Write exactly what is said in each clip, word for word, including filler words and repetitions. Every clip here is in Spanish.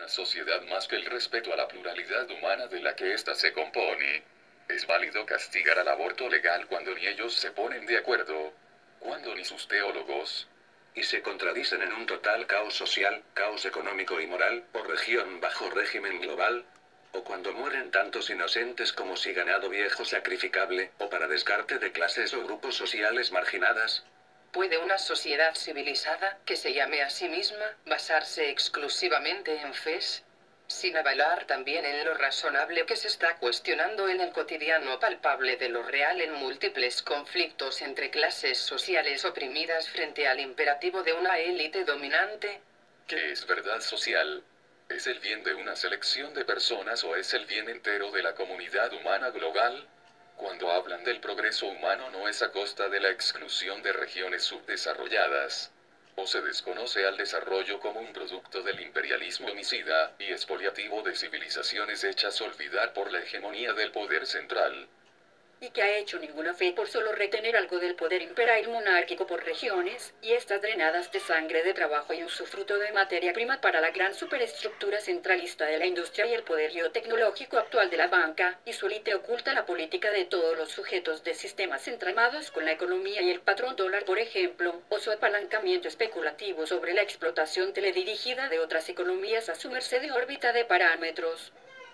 una sociedad más que el respeto a la pluralidad humana de la que ésta se compone. Es válido castigar al aborto legal cuando ni ellos se ponen de acuerdo, cuando ni sus teólogos, y se contradicen en un total caos social, caos económico y moral, o región bajo régimen global, o cuando mueren tantos inocentes como si ganado viejo sacrificable, o para descarte de clases o grupos sociales marginadas. ¿Puede una sociedad civilizada, que se llame a sí misma, basarse exclusivamente en fes? Sin avalar también en lo razonable que se está cuestionando en el cotidiano palpable de lo real en múltiples conflictos entre clases sociales oprimidas frente al imperativo de una élite dominante. ¿Qué es verdad social? ¿Es el bien de una selección de personas o es el bien entero de la comunidad humana global? Cuando hablan del progreso humano no es a costa de la exclusión de regiones subdesarrolladas. O se desconoce al desarrollo como un producto del imperialismo homicida y expoliativo de civilizaciones hechas olvidar por la hegemonía del poder central. Y que ha hecho ninguna fe por solo retener algo del poder imperial monárquico por regiones, y estas drenadas de sangre de trabajo y usufructo de materia prima para la gran superestructura centralista de la industria y el poderío tecnológico actual de la banca, y su élite oculta la política de todos los sujetos de sistemas entramados con la economía y el patrón dólar, por ejemplo, o su apalancamiento especulativo sobre la explotación teledirigida de otras economías a su merced de órbita de parámetros.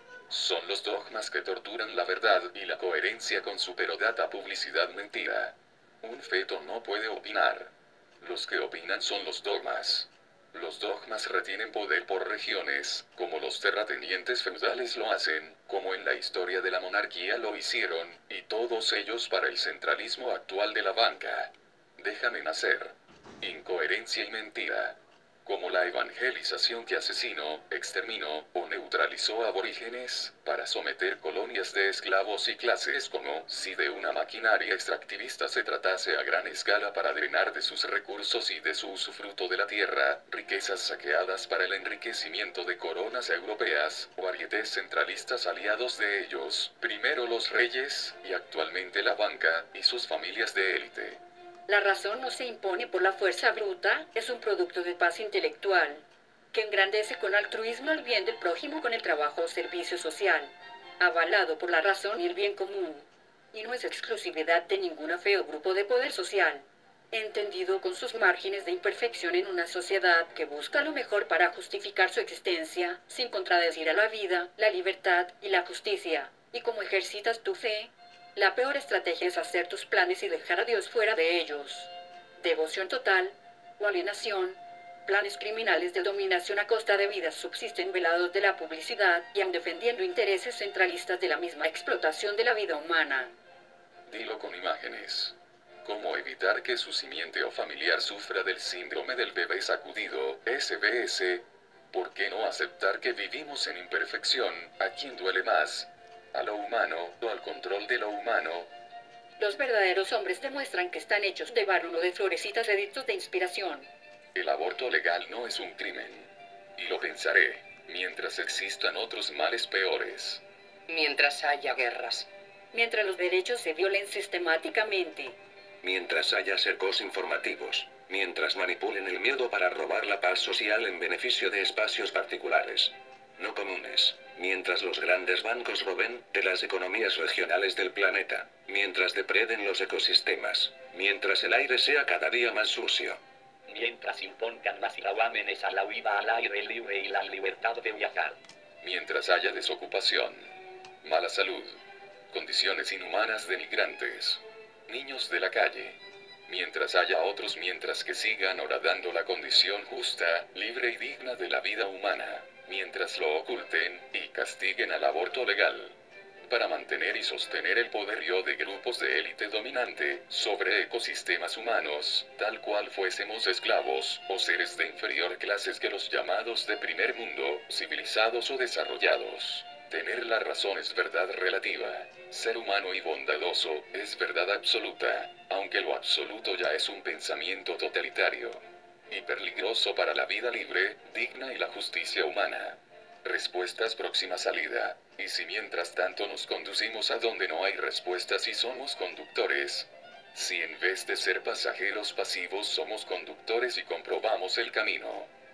Son los dogmas que torturan la verdad y la coherencia con su perodata publicidad mentira. Un feto no puede opinar. Los que opinan son los dogmas. Los dogmas retienen poder por regiones, como los terratenientes feudales lo hacen, como en la historia de la monarquía lo hicieron, y todos ellos para el centralismo actual de la banca. Déjame nacer. Incoherencia y mentira. Como la evangelización que asesinó, exterminó o neutralizó aborígenes, para someter colonias de esclavos y clases como si de una maquinaria extractivista se tratase a gran escala para drenar de sus recursos y de su usufructo de la tierra, riquezas saqueadas para el enriquecimiento de coronas europeas, o arietes centralistas aliados de ellos, primero los reyes, y actualmente la banca, y sus familias de élite. La razón no se impone por la fuerza bruta, es un producto de paz intelectual, que engrandece con altruismo el bien del prójimo con el trabajo o servicio social, avalado por la razón y el bien común, y no es exclusividad de ninguna fe o grupo de poder social, entendido con sus márgenes de imperfección en una sociedad que busca lo mejor para justificar su existencia, sin contradecir a la vida, la libertad y la justicia, y como ejercitas tu fe, la peor estrategia es hacer tus planes y dejar a Dios fuera de ellos. Devoción total o alienación, planes criminales de dominación a costa de vidas subsisten velados de la publicidad y aun defendiendo intereses centralistas de la misma explotación de la vida humana. Dilo con imágenes. ¿Cómo evitar que su simiente o familiar sufra del síndrome del bebé sacudido, S B S? ¿Por qué no aceptar que vivimos en imperfección? ¿A quién duele más? ¿A lo humano o al control de lo humano? Los verdaderos hombres demuestran que están hechos de barro, no de florecitas edictos de inspiración. El aborto legal no es un crimen. Y lo pensaré, mientras existan otros males peores. Mientras haya guerras. Mientras los derechos se violen sistemáticamente. Mientras haya cercos informativos. Mientras manipulen el miedo para robar la paz social en beneficio de espacios particulares, no comunes. Mientras los grandes bancos roben de las economías regionales del planeta, mientras depreden los ecosistemas, mientras el aire sea cada día más sucio. Mientras impongan más gravámenes a la huida al aire libre y la libertad de viajar. Mientras haya desocupación, mala salud, condiciones inhumanas de migrantes, niños de la calle. Mientras haya otros mientras que sigan horadando la condición justa, libre y digna de la vida humana. Mientras lo oculten y castiguen al aborto legal, para mantener y sostener el poderío de grupos de élite dominante sobre ecosistemas humanos, tal cual fuésemos esclavos o seres de inferior clases que los llamados de primer mundo, civilizados o desarrollados. Tener la razón es verdad relativa. Ser humano y bondadoso es verdad absoluta, aunque lo absoluto ya es un pensamiento totalitario y peligroso para la vida libre, digna y la justicia humana. Respuestas próxima salida. Y si mientras tanto nos conducimos a donde no hay respuestas y somos conductores. Si en vez de ser pasajeros pasivos somos conductores y comprobamos el camino.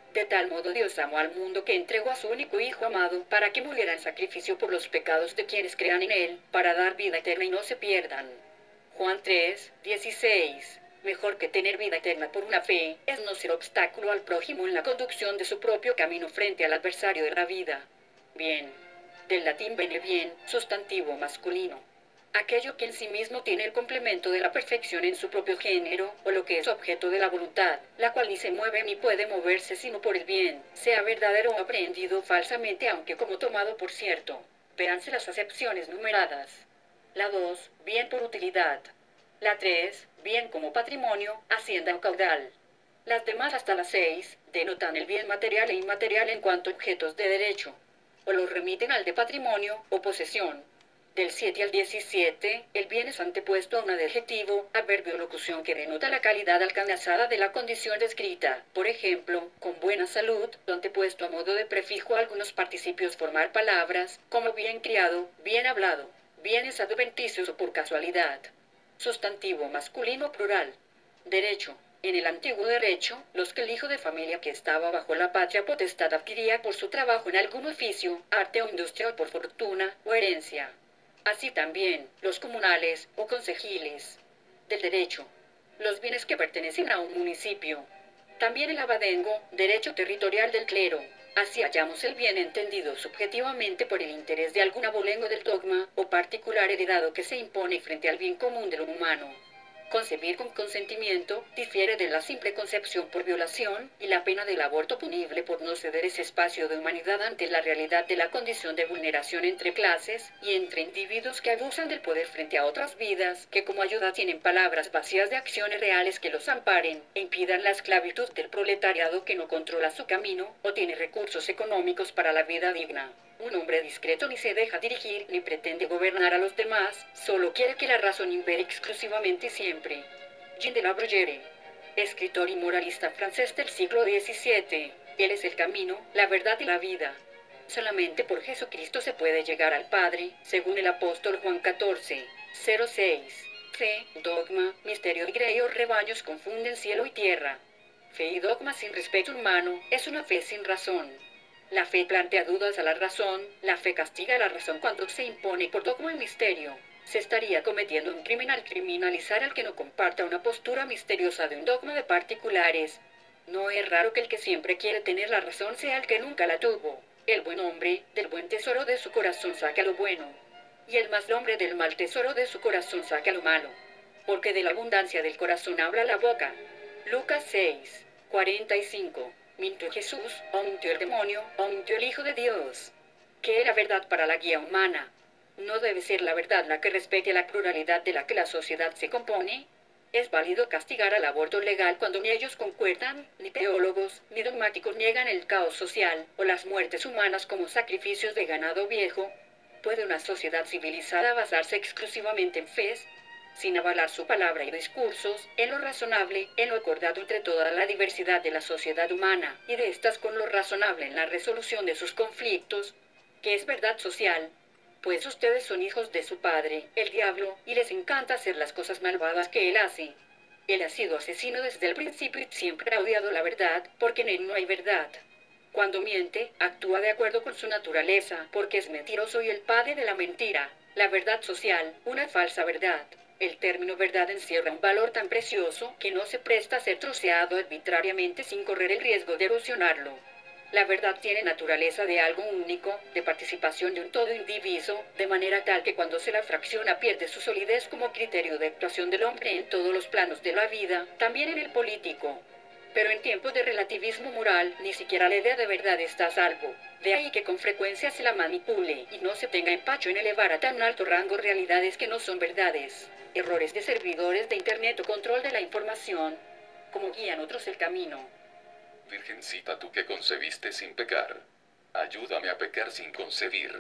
De tal modo Dios amó al mundo que entregó a su único Hijo amado para que muriera en sacrificio por los pecados de quienes crean en Él, para dar vida eterna y no se pierdan. Juan tres, dieciséis. Mejor que tener vida eterna por una fe, es no ser obstáculo al prójimo en la conducción de su propio camino frente al adversario de la vida. Bien. Del latín bene bien, sustantivo masculino. Aquello que en sí mismo tiene el complemento de la perfección en su propio género, o lo que es objeto de la voluntad, la cual ni se mueve ni puede moverse sino por el bien, sea verdadero o aprendido falsamente aunque como tomado por cierto. Véanse las acepciones numeradas. La dos, bien por utilidad. La tres, bien como patrimonio, hacienda o caudal. Las demás hasta la seis, denotan el bien material e inmaterial en cuanto a objetos de derecho, o los remiten al de patrimonio o posesión. Del siete al diecisiete, el bien es antepuesto a un adjetivo, adverbio o locución que denota la calidad alcanzada de la condición descrita. Por ejemplo, con buena salud, antepuesto a modo de prefijo a algunos participios formar palabras, como bien criado, bien hablado, bienes adventicios o por casualidad. Sustantivo masculino plural. Derecho. En el antiguo derecho, los que el hijo de familia que estaba bajo la patria potestad adquiría por su trabajo en algún oficio, arte o industria o por fortuna o herencia. Así también, los comunales o concejiles. Del derecho. Los bienes que pertenecen a un municipio. También el abadengo, derecho territorial del clero. Así hallamos el bien entendido subjetivamente por el interés de algún abolengo del dogma o particular heredado que se impone frente al bien común de lo humano. Concebir con consentimiento difiere de la simple concepción por violación y la pena del aborto punible por no ceder ese espacio de humanidad ante la realidad de la condición de vulneración entre clases y entre individuos que abusan del poder frente a otras vidas que como ayuda tienen palabras vacías de acciones reales que los amparen e impidan la esclavitud del proletariado que no controla su camino o tiene recursos económicos para la vida digna. Un hombre discreto ni se deja dirigir ni pretende gobernar a los demás, solo quiere que la razón impere exclusivamente y siempre. Jean de la Bruyère, escritor y moralista francés del siglo diecisiete. Él es el camino, la verdad y la vida. Solamente por Jesucristo se puede llegar al Padre, según el apóstol Juan catorce, cero seis. Fe, dogma, misterio y grey o rebaños confunden cielo y tierra. Fe y dogma sin respeto humano es una fe sin razón. La fe plantea dudas a la razón, la fe castiga a la razón cuando se impone por dogma y misterio. Se estaría cometiendo un crimen al criminalizar al que no comparta una postura misteriosa de un dogma de particulares. No es raro que el que siempre quiere tener la razón sea el que nunca la tuvo. El buen hombre, del buen tesoro de su corazón saca lo bueno. Y el mal hombre del mal tesoro de su corazón saca lo malo. Porque de la abundancia del corazón habla la boca. Lucas seis, cuarenta y cinco. Mintió Jesús, o mintió el demonio, o mintió el Hijo de Dios. ¿Qué era verdad para la guía humana? ¿No debe ser la verdad la que respete la pluralidad de la que la sociedad se compone? ¿Es válido castigar al aborto legal cuando ni ellos concuerdan, ni teólogos, ni dogmáticos niegan el caos social, o las muertes humanas como sacrificios de ganado viejo? ¿Puede una sociedad civilizada basarse exclusivamente en fe, sin avalar su palabra y discursos, en lo razonable, en lo acordado entre toda la diversidad de la sociedad humana, y de estas con lo razonable en la resolución de sus conflictos, que es verdad social? Pues ustedes son hijos de su padre, el diablo, y les encanta hacer las cosas malvadas que él hace. Él ha sido asesino desde el principio y siempre ha odiado la verdad, porque en él no hay verdad. Cuando miente, actúa de acuerdo con su naturaleza, porque es mentiroso y el padre de la mentira, la verdad social, una falsa verdad. El término verdad encierra un valor tan precioso que no se presta a ser troceado arbitrariamente sin correr el riesgo de erosionarlo. La verdad tiene naturaleza de algo único, de participación de un todo indiviso, de manera tal que cuando se la fracciona pierde su solidez como criterio de actuación del hombre en todos los planos de la vida, también en el político. Pero en tiempos de relativismo moral, ni siquiera la idea de verdad está a salvo. De ahí que con frecuencia se la manipule y no se tenga empacho en elevar a tan alto rango realidades que no son verdades. Errores de servidores de Internet o control de la información, como guían otros el camino. Virgencita, tú que concebiste sin pecar, ayúdame a pecar sin concebir.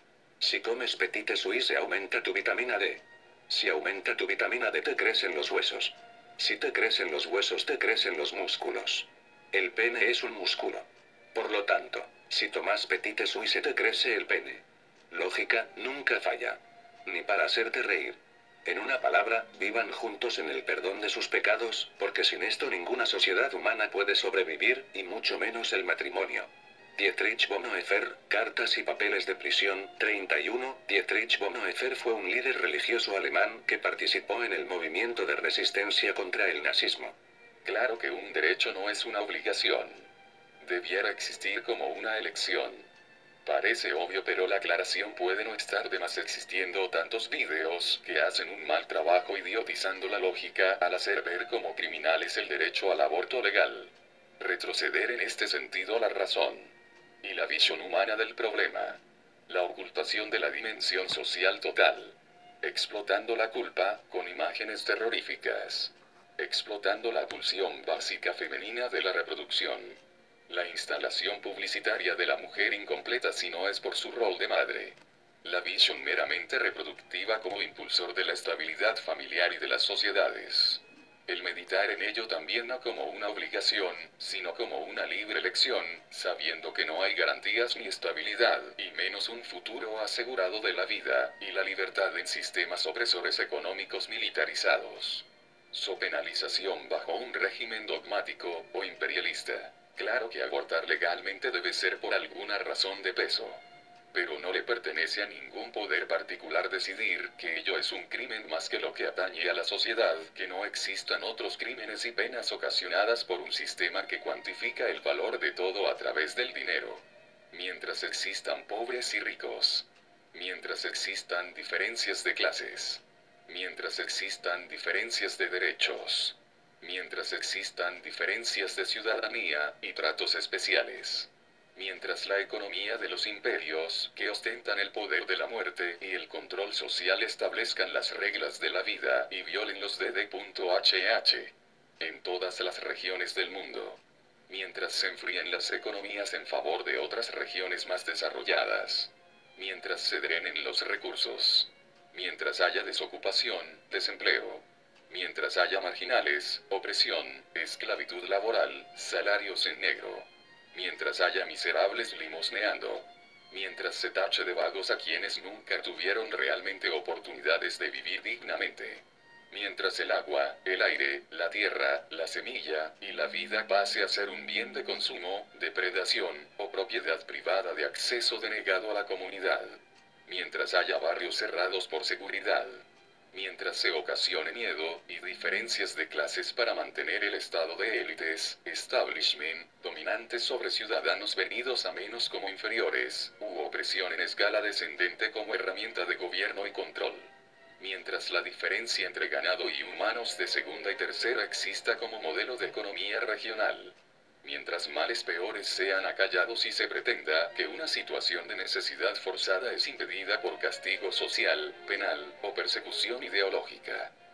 Si comes Petite Suisse aumenta tu vitamina D. Si aumenta tu vitamina D te crecen los huesos. Si te crecen los huesos te crecen los músculos. El pene es un músculo. Por lo tanto, si tomas Petite Suisse te crece el pene. Lógica nunca falla. Ni para hacerte reír. En una palabra, vivan juntos en el perdón de sus pecados, porque sin esto ninguna sociedad humana puede sobrevivir, y mucho menos el matrimonio. Dietrich Bonhoeffer, Cartas y papeles de prisión, treinta y uno. Dietrich Bonhoeffer fue un líder religioso alemán que participó en el movimiento de resistencia contra el nazismo. Claro que un derecho no es una obligación. Debiera existir como una elección. Parece obvio, pero la aclaración puede no estar de más existiendo tantos videos que hacen un mal trabajo idiotizando la lógica al hacer ver como criminales el derecho al aborto legal. Retroceder en este sentido la razón y la visión humana del problema. La ocultación de la dimensión social total. Explotando la culpa con imágenes terroríficas. Explotando la pulsión básica femenina de la reproducción. La instalación publicitaria de la mujer incompleta si no es por su rol de madre. La visión meramente reproductiva como impulsor de la estabilidad familiar y de las sociedades. El meditar en ello también no como una obligación, sino como una libre elección, sabiendo que no hay garantías ni estabilidad, y menos un futuro asegurado de la vida y la libertad en sistemas opresores económicos militarizados. Su penalización bajo un régimen dogmático o imperialista. Claro que abortar legalmente debe ser por alguna razón de peso. Pero no le pertenece a ningún poder particular decidir que ello es un crimen más que lo que atañe a la sociedad, que no existan otros crímenes y penas ocasionadas por un sistema que cuantifica el valor de todo a través del dinero. Mientras existan pobres y ricos. Mientras existan diferencias de clases. Mientras existan diferencias de derechos. Mientras existan diferencias de ciudadanía y tratos especiales. Mientras la economía de los imperios, que ostentan el poder de la muerte y el control social establezcan las reglas de la vida y violen los D D H H en todas las regiones del mundo. Mientras se enfríen las economías en favor de otras regiones más desarrolladas. Mientras se drenen los recursos. Mientras haya desocupación, desempleo. Mientras haya marginales, opresión, esclavitud laboral, salarios en negro. Mientras haya miserables limosneando. Mientras se tache de vagos a quienes nunca tuvieron realmente oportunidades de vivir dignamente. Mientras el agua, el aire, la tierra, la semilla y la vida pase a ser un bien de consumo, depredación o propiedad privada de acceso denegado a la comunidad. Mientras haya barrios cerrados por seguridad. Mientras se ocasione miedo y diferencias de clases para mantener el estado de élites, establishment, dominantes sobre ciudadanos venidos a menos como inferiores, u opresión en escala descendente como herramienta de gobierno y control. Mientras la diferencia entre ganado y humanos de segunda y tercera exista como modelo de economía regional. Mientras males peores sean acallados y se pretenda que una situación de necesidad forzada es impedida por castigo social, penal o persecución ideológica.